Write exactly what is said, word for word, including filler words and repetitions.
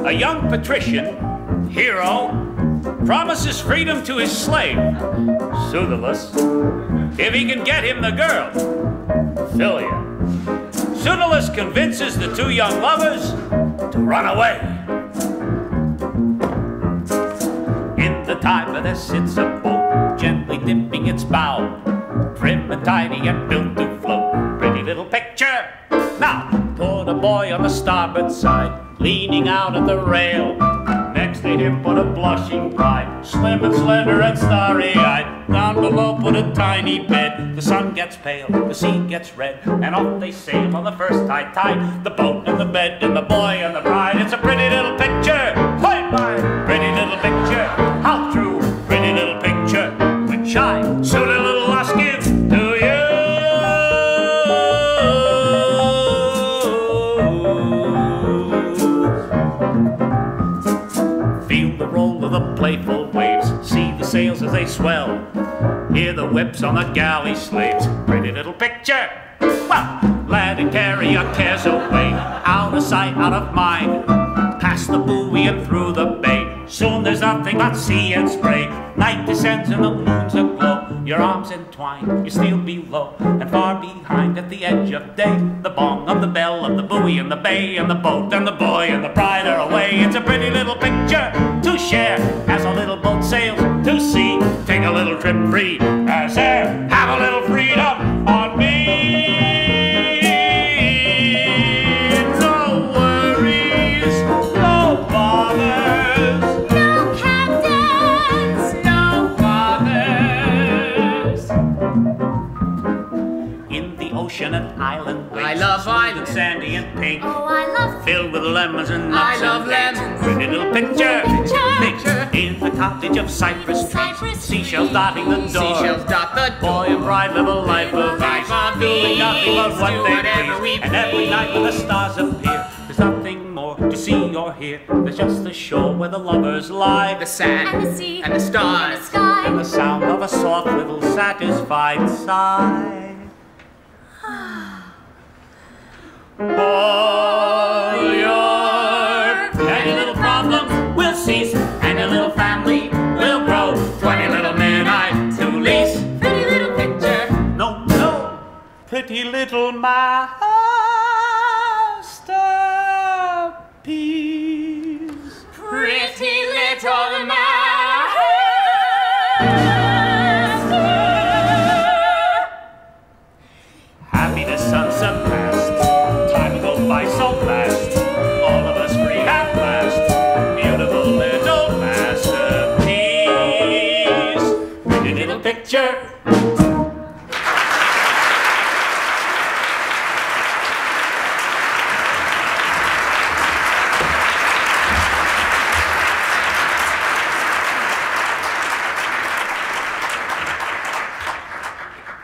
A young patrician, hero, promises freedom to his slave, Pseudolus, if he can get him the girl, Philia. Pseudolus convinces the two young lovers to run away. In the Tiber there sits a boat, gently dipping its bow, trim and tidy and built to float. Pretty little picture. Now, put a boy on the starboard side, leaning out at the rail. Next to him put a blushing bride, slim and slender and starry-eyed. Down below put a tiny bed. The sun gets pale, the sea gets red, and off they sail on the first high tide. The boat and the bed and the boy and the bride. It's a pretty little picture. Play my pretty little picture. How true, pretty little picture, which I soon a little lost give to you. Feel the roll of the playful waves, see the sails as they swell, hear the whips on the galley slaves. Pretty little picture. Well, let it carry your cares away, out of sight, out of mind, past the buoy and through the bay. Soon there's nothing but sea and spray. Night descends and the moon's aglow. Your arms entwined, you still below, and far behind at the edge of day, the bong of the bell of the buoy and the bay, and the boat and the boy and the bride are away. It's a pretty little picture to share as a little boat sails to sea. Take a little trip free as air, have a little freedom on me. No worries, no bothers, no captains, no fathers. In the ocean and island waves, I love smooth island. and sandy and pink, Oh, I love filled with lemons and I nuts love and dates. lemons. Pretty little picture, Picture. in the cottage of cypress trees, Cypress seashells dotting the door. Seashells dot the Boy and bride live a life of Life ease, of doing nothing but ease, what do they whatever we please. And every please. night when the stars appear, there's nothing more to see or hear. There's just the shore where the lovers lie, the sand and the sea and the and the stars. sky. and the sound of a soft little satisfied sigh. All your petty little problems will cease, and your little family will grow. Twenty little men I to lease. Pretty little picture. No, no, pretty little masterpiece. Pretty little master. Happiness unsurpassed, time goes by so fast. All of us free at last. Beautiful little masterpiece. Pretty little picture.